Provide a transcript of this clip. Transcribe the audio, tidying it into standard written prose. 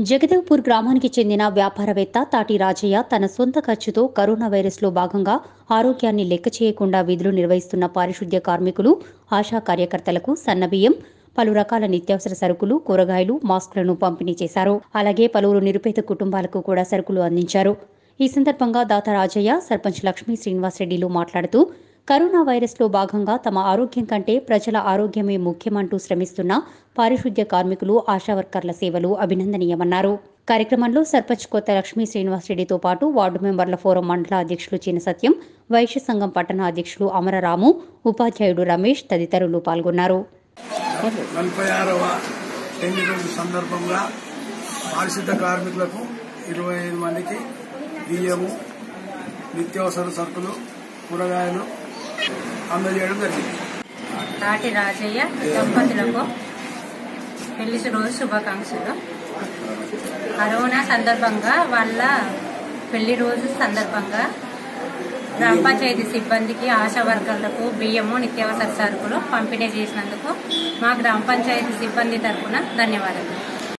జగదేవ్పూర్ గ్రామానికి చెందిన వ్యాపారవేత్త తాటి రాజయ్య తన సొంత ఖర్చుతో కరోనా వైరస్లో భాగంగా ఆరోగ్యాన్ని లెక్క చేయకుండా విధులు నిర్వహిస్తున్న పారిశుద్ధ్య కార్మికులు, ఆశా కార్యకర్తలకు సన్నబియ్యం, పలు రకాల నిత్యావసర సరుకులు, కూరగాయలు, మాస్కులను పంపిణీ చేశారు. అలాగే పలువురు నిరుపేద కుటుంబాలకు కూడా సరుకులు అందించారు. ఈ సందర్భంగా దాత రాజయ్య, సర్పంచ్ లక్ష్మీ శ్రీనివాసరెడ్డిలు మాట్లాడుతూ కరోనా వైరస్లో భాగంగా తమ ఆరోగ్యం కంటే ప్రజల ఆరోగ్యమే ముఖ్యమంటూ శ్రమిస్తున్న పారిశుద్ధ్య కార్మికులు, ఆశా వర్కర్ల సేవలు అభినందనీయమన్నారు. కార్యక్రమంలో సర్పంచ్ కొత్త లక్ష్మీ శ్రీనివాసరెడ్డితో పాటు వార్డు మెంబర్ల ఫోరం మండల అధ్యక్షులు చిన సత్యం, వైశ్య సంఘం పట్టణ అధ్యక్షులు అమరరాము, ఉపాధ్యాయుడు రమేష్ తదితరులు పాల్గొన్నారు. 46వ ఎన్నికల సందర్భంగా పారిశుద్ధ కార్మికులకు 25 మందికి బియ్యము, నిత్యావసర సరుకులు, కూరగాయలు అందజేయడం జరిగింది. తాటి రాజయ్య దంపతులకు పెళ్లి రోజు శుభాకాంక్షలు. కరోనా సందర్భంగా వాళ్ళ పెళ్లి రోజు సందర్భంగా గ్రామ పంచాయతీ సిబ్బందికి, ఆశా వర్కర్లకు బియ్యము, నిత్యావసర సరుకులు పంపిణీ చేసినందుకు మా గ్రామ పంచాయతీ సిబ్బంది తరఫున ధన్యవాదాలు.